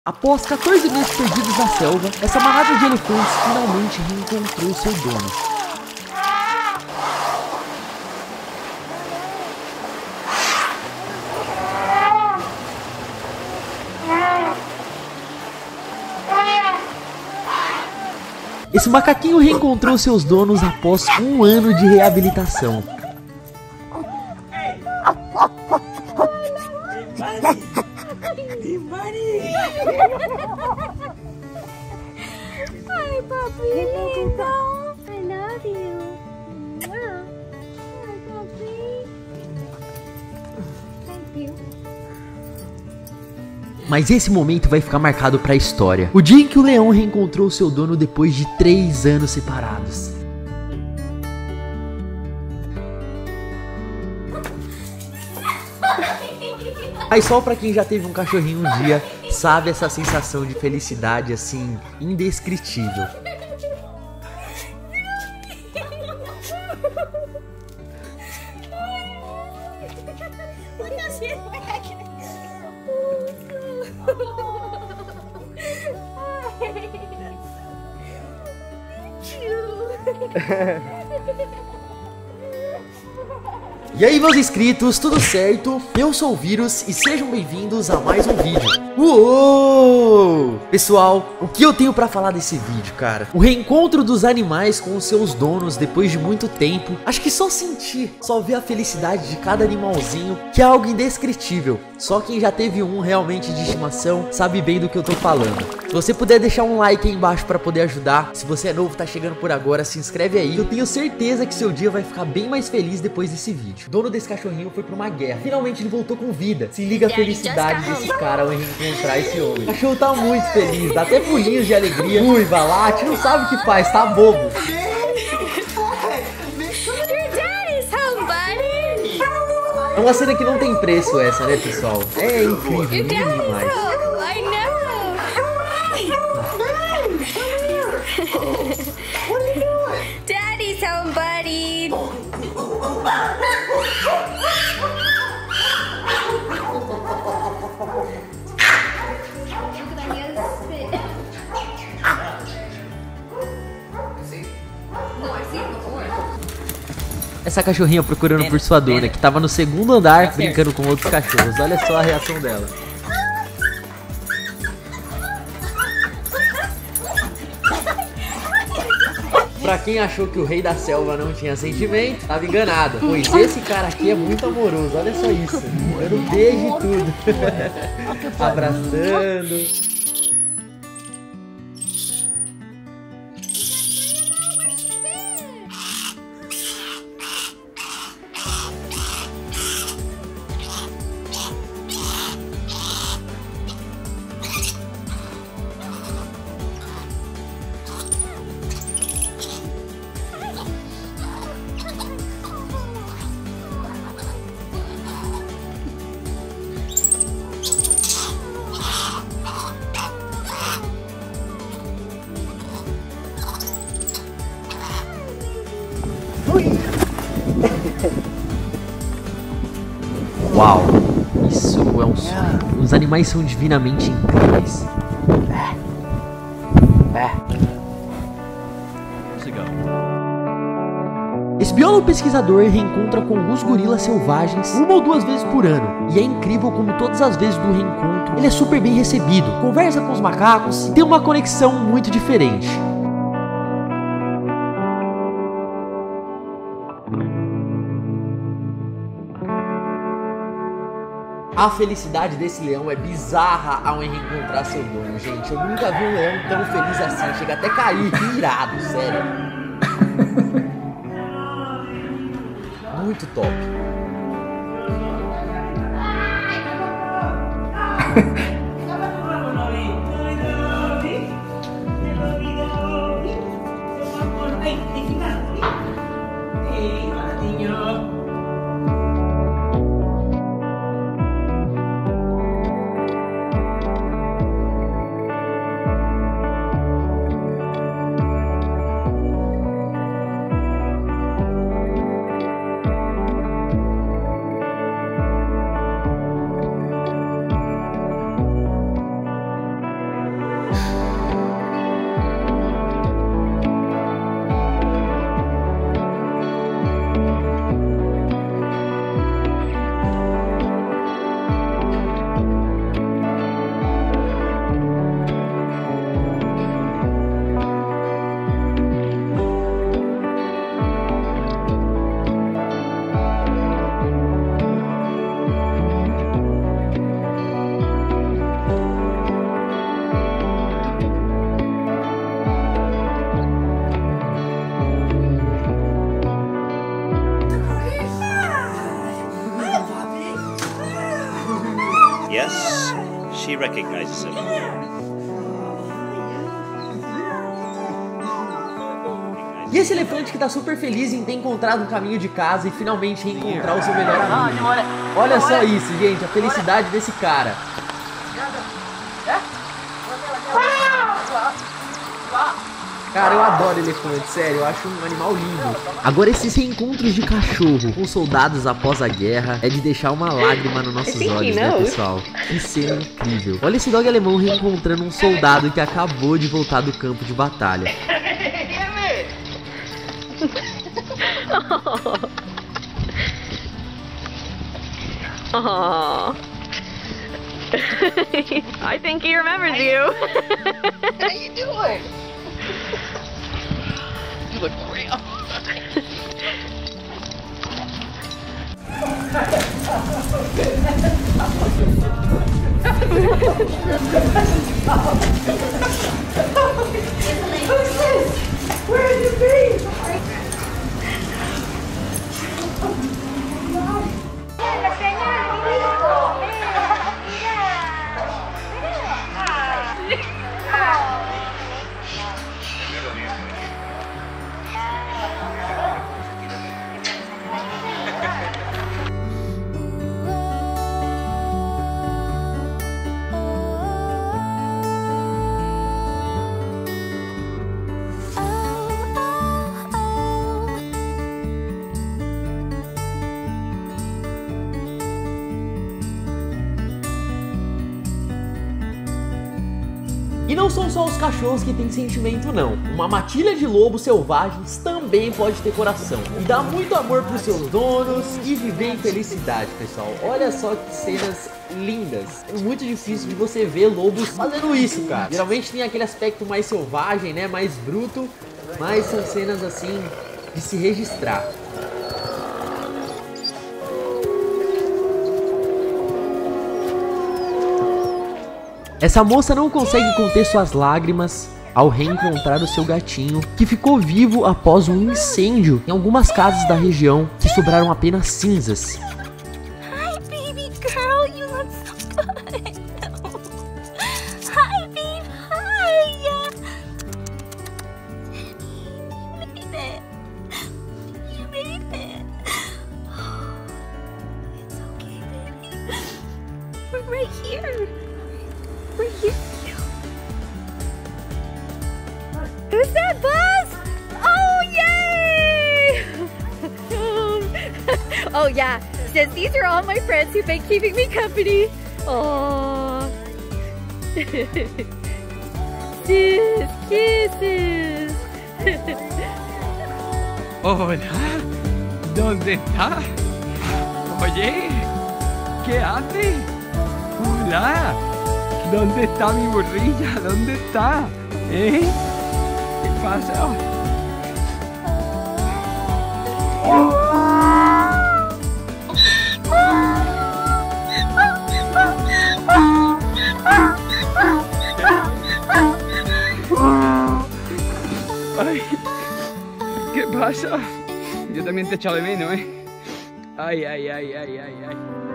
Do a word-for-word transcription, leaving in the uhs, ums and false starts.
Após quatorze meses perdidos na selva, essa manada de elefantes finalmente reencontrou seu dono. Esse macaquinho reencontrou seus donos após um ano de reabilitação. Ai, papi, lindo. I love you. Wow. Ai, papi. Thank you. Mas esse momento vai ficar marcado para a história. O dia em que o leão reencontrou seu dono depois de três anos separados. Mas só para quem já teve um cachorrinho um dia, sabe essa sensação de felicidade assim, indescritível. E aí, meus inscritos, tudo certo? Eu sou o Vírus e sejam bem-vindos a mais um vídeo. Uou! Pessoal, o que eu tenho pra falar desse vídeo, cara? O reencontro dos animais com os seus donos depois de muito tempo. Acho que só sentir, só ver a felicidade de cada animalzinho, que é algo indescritível. Só quem já teve um realmente de estimação sabe bem do que eu tô falando. Se você puder deixar um like aí embaixo pra poder ajudar. Se você é novo, tá chegando por agora, se inscreve aí. Eu tenho certeza que seu dia vai ficar bem mais feliz depois desse vídeo. O dono desse cachorrinho foi pra uma guerra. Finalmente ele voltou com vida. Se liga a felicidade desse cara ao reencontrar esse homem. O cachorro tá muito feliz, dá até pulinhos de alegria. Uiva, late, não sabe o que faz, tá bobo. É uma cena que não tem preço essa, né, pessoal? É incrível, lindo demais. Daddy's home, buddy. Essa cachorrinha procurando por sua dona, que tava no segundo andar brincando com outros cachorros. Olha só a reação dela. Pra quem achou que o rei da selva não tinha sentimento, tava enganado. Pois esse cara aqui é muito amoroso, olha só isso. Dando beijo e tudo. Abraçando. Uau, isso é um sonho. Os animais são divinamente incríveis. Esse biólogo pesquisador reencontra com alguns gorilas selvagens uma ou duas vezes por ano. E é incrível como todas as vezes do reencontro ele é super bem recebido, conversa com os macacos e tem uma conexão muito diferente. A felicidade desse leão é bizarra ao reencontrar seu dono, gente. Eu nunca vi um leão tão feliz assim. Chega até a cair, irado, sério. Muito top. recognizes him. E esse elefante que tá super feliz em ter encontrado o caminho de casa e finalmente reencontrar o seu melhor amigo. Olha só isso, gente, a felicidade desse cara. Cara, eu adoro elefante, sério, eu acho um animal lindo. Agora esses reencontros de cachorro com soldados após a guerra é de deixar uma lágrima nos nossos olhos, né, pessoal? Que cena incrível. Olha esse dog alemão reencontrando um soldado que acabou de voltar do campo de batalha. Oh. I think he remembers you. How you doing? You look real. Who's this? Where have you been? E não são só os cachorros que têm sentimento não. Uma matilha de lobos selvagens também pode ter coração. E dá muito amor pros seus donos e viver em felicidade, pessoal. Olha só que cenas lindas. É muito difícil de você ver lobos fazendo isso, cara. Geralmente tem aquele aspecto mais selvagem, né? Mais bruto. Mas são cenas assim de se registrar. Essa moça não consegue conter suas lágrimas ao reencontrar o seu gatinho, que ficou vivo após um incêndio em algumas casas da região que sobraram apenas cinzas. Hi, baby girl. You look so good. Hi, babe. Hi. You made it. You made it. It's okay, baby. We're right here. We're here. Who's that, Buzz? Oh, yay! Oh, yeah. Since these are all my friends who've been keeping me company. Oh. Sis, kisses. Hola, ¿dónde está? Oye, ¿qué hace? Hola, ¿dónde está mi burrilla? ¿Dónde está? ¿Eh? ¿Qué pasa? Ay, ¿qué pasa? Yo también te echo de menos, ¿eh? Ay, ay, ay, ay, ay, ay.